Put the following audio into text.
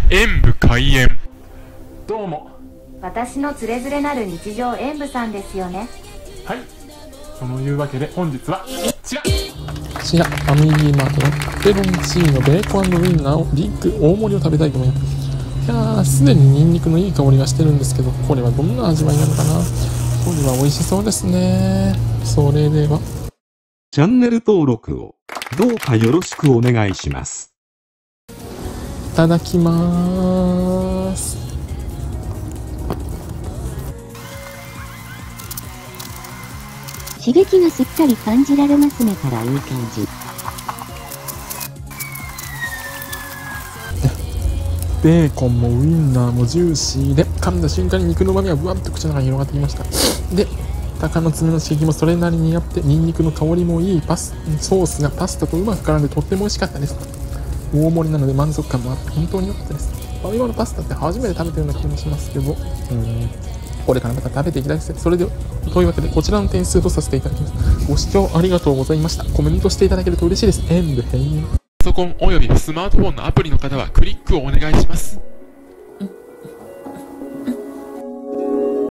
演武開演。どうも。 私のつれづれなる日常演武さんですよね。 はい。そのいうわけで本日はこちら。 こちらファミリーマートのペペロンチーノベーコン&ウインナーをビッグ大盛りを食べたいと思います。いやー、すでにニンニクのいい香りがしてるんですけど、これはどんな味わいなのかな。これは美味しそうですね。それではチャンネル登録をどうかよろしくお願いします。 いただきまーす。 刺激がしっかり感じられますね。からいい感じ。 ベーコンもウインナーもジューシーで、噛んだ瞬間に肉の旨味がブワッと口の中に広がってきました。で、鷹の爪の刺激もそれなりにあって、ニンニクの香りもいいソースがパスタとうまく絡んでとっても美味しかったです。大盛りなので満足感もあって本当に良かったです。ファミマのパスタって初めて食べたような気もしますけど、これからまた食べていきたいです。それでは、というわけでこちらの点数とさせていただきます。ご視聴ありがとうございました。コメントしていただけると嬉しいです。演武閉園。 パソコンおよびスマートフォンのアプリの方はクリックをお願いします。